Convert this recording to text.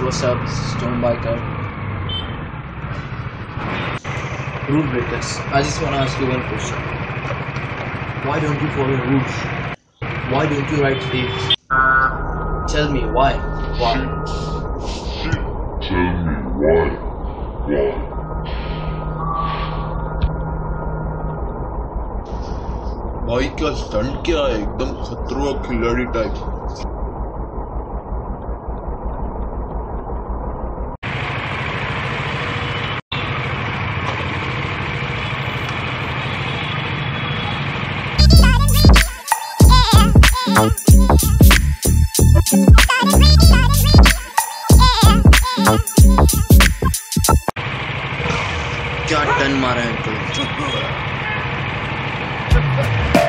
what's up, Stone Biker? Rule breakers. I just want to ask you one question. Why don't you follow rules? Why don't you ride safe? Tell me why. Why? Tell me why. भाई क्या stunt क्या है, एकदम खतरनाक खिलाड़ी type. क्या ton मारा है तो